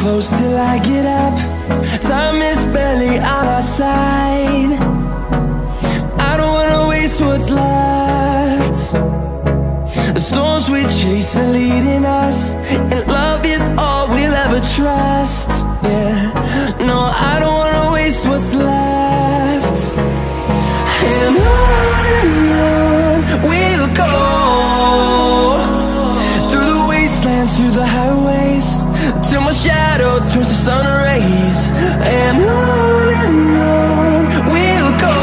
close till I get up. Time is barely on our side. I don't wanna waste what's left. The storms we chase are leading us, and love is all we'll ever trust. Yeah, no, I don't wanna waste what's left. And on we'll go, through the wastelands, through the highways, till my shadow turns to sun rays. And on we'll go.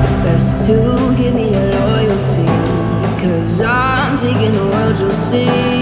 taking the world, you'll see.